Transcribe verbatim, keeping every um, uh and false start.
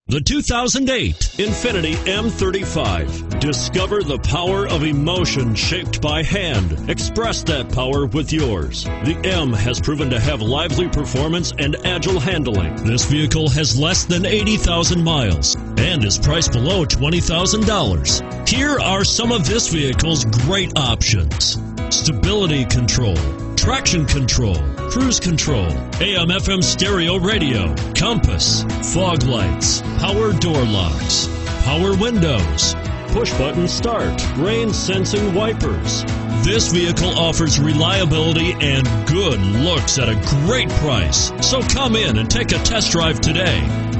The two thousand eight Infiniti M thirty-five. Discover the power of emotion shaped by hand. Express that power with yours. The M has proven to have lively performance and agile handling. This vehicle has less than eighty thousand miles and is priced below twenty thousand dollars. Here are some of this vehicle's great options: stability control, traction control, cruise control, A M F M stereo radio, compass, fog lights, power door locks, power windows, push button start, rain sensing wipers. This vehicle offers reliability and good looks at a great price. So come in and take a test drive today.